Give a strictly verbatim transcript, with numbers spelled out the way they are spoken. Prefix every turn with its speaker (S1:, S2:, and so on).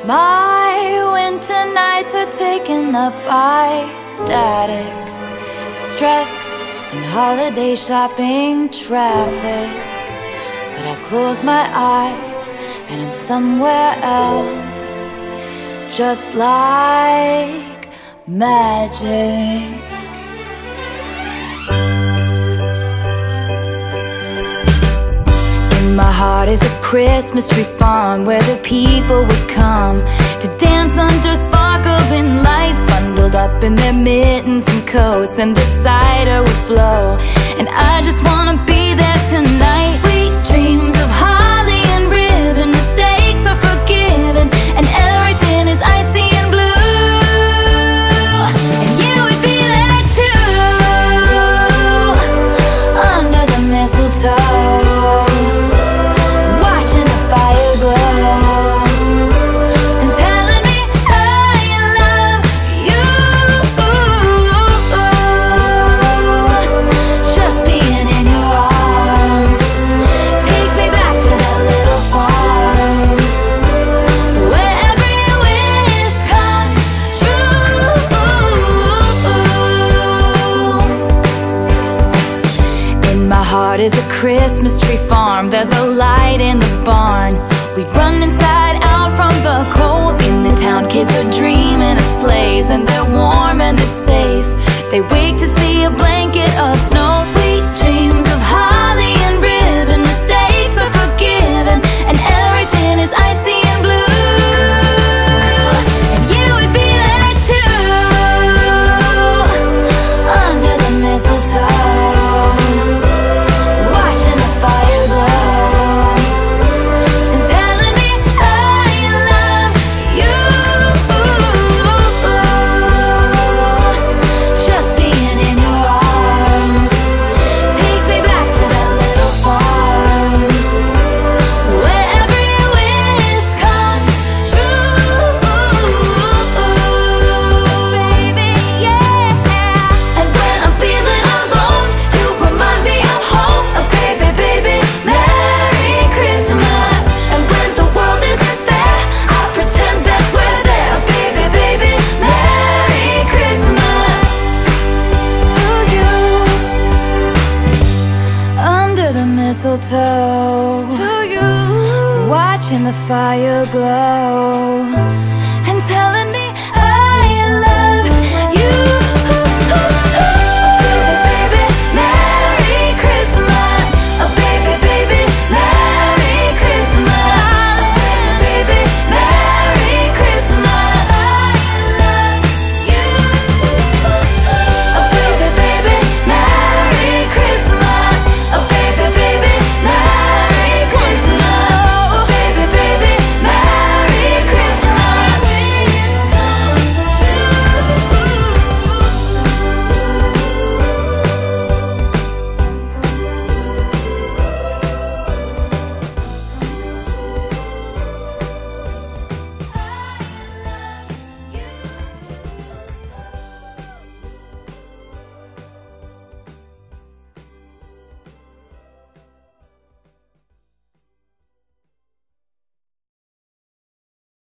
S1: My winter nights are taken up by static, stress, and holiday shopping traffic. But I close my eyes and I'm somewhere else, just like magic. My heart is a Christmas tree farm where the people would come to dance under sparkling lights, bundled up in their mittens and coats, and the cider would flow. And I just wanna be there tonight. Sweet dreams of holly and ribbon, mistakes are forgiven, and everything is icy and blue. And you would be there too, under the mistletoe, is a Christmas tree farm. There's a light in the barn. We'd run inside out from the cold. In the town, kids are dreaming of sleighs, and they're warm and they're safe. They wake to see a blanket of snow. Sweet dreams of holly and ribbon, mistakes are forgiven, and everything is icy and blue. And you would be there too, under the mistletoe, mistletoe, to you, watching the fire glow.